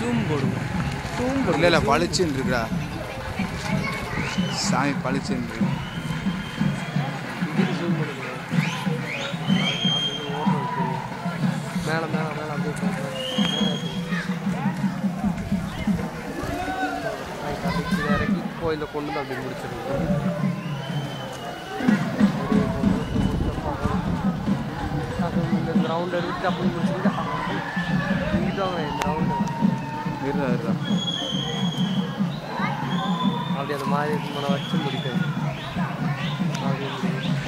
zoom போடுங்க இல்லை இல்லை பளிச்சுன்னு இருக்குடா சாமி பளிச்சுன்னு இருக்கு இதுக்கு ஜூம் பண்ணுங்க மேலே மேலே மேலே அப்படியே கடைக்கு இறக்கி கோயிலில் கொண்டு வந்து அப்படி முடிச்சிருக்கோம் இந்த கிரவுண்ட் எடுத்துட்டு அப்படி முடிச்சுட்டு இங்கிட்டு வாங்க இந்த கிரவுண்டு இருடா அப்படி அந்த மாதிரி வச்சு முடிக்கிறது அப்படி